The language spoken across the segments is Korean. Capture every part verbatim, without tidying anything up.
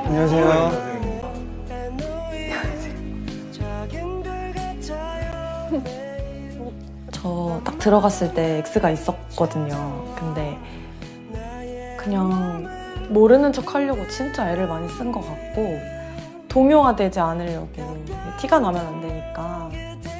안녕하세요. 저 딱 들어갔을 때 X가 있었거든요. 근데 그냥 모르는 척 하려고 진짜 애를 많이 쓴 것 같고 동요화되지 않으려고 티가 나면 안 되니까.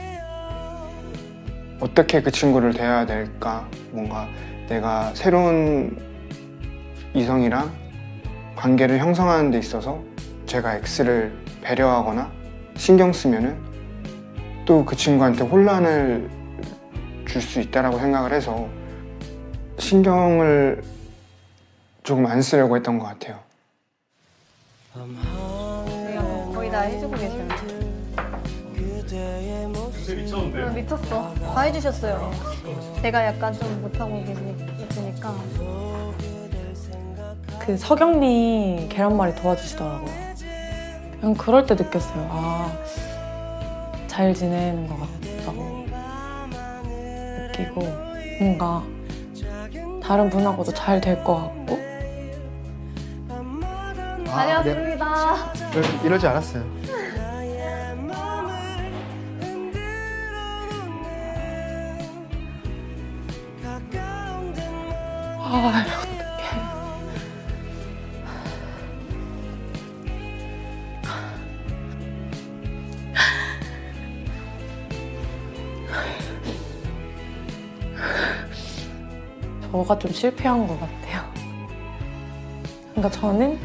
어떻게 그 친구를 대해야 될까? 뭔가 내가 새로운 이성이랑 관계를 형성하는 데 있어서 제가 X를 배려하거나 신경 쓰면은 또 그 친구한테 혼란을 줄 수 있다라고 생각을 해서 신경을 조금 안 쓰려고 했던 것 같아요. 내가 뭐 거의 다 해주고 계셔요. 요새 미쳤는데? 어, 미쳤어. 다 해주셨어요. 제가 약간 좀 못하고 계시니까. 그 석영님 계란말이 도와주시더라고요. 그냥 그럴 때 느꼈어요. 아, 잘 지내는 것 같다고 느끼고 뭔가 다른 분하고도 잘 될 것 같고. 다녀왔습니다. 네. 이러지 않았어요. 아, 어떡해. 저가 좀 실패한 것 같아요. 그러니까 저는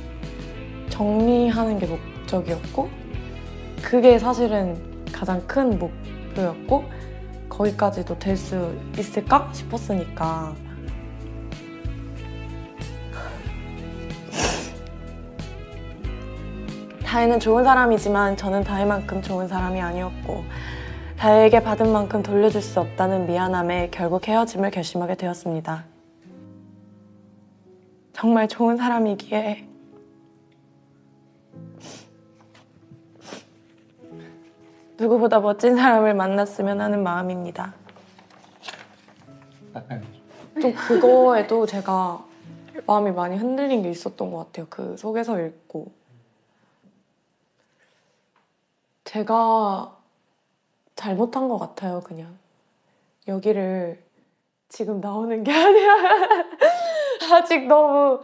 정리하는 게 목적이었고 그게 사실은 가장 큰 목표였고 거기까지도 될 수 있을까 싶었으니까. 다혜는 좋은 사람이지만 저는 다혜만큼 좋은 사람이 아니었고 다혜에게 받은 만큼 돌려줄 수 없다는 미안함에 결국 헤어짐을 결심하게 되었습니다. 정말 좋은 사람이기에 누구보다 멋진 사람을 만났으면 하는 마음입니다. 좀 그거에도 제가 마음이 많이 흔들린 게 있었던 것 같아요. 그 속에서 읽고. 제가 잘못한 것 같아요, 그냥. 여기를 지금 나오는 게 아니라 아직 너무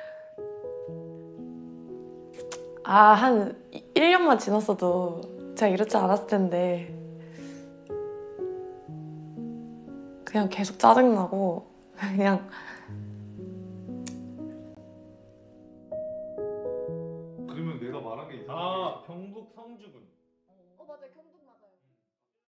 아, 한 일 년만 지났어도 제가 이렇지 않았을 텐데 그냥 계속 짜증나고 그냥 그러면 내가 말한 게 이상해. 아, 경북 성주군. 어, 맞아요. 경북 맞아요.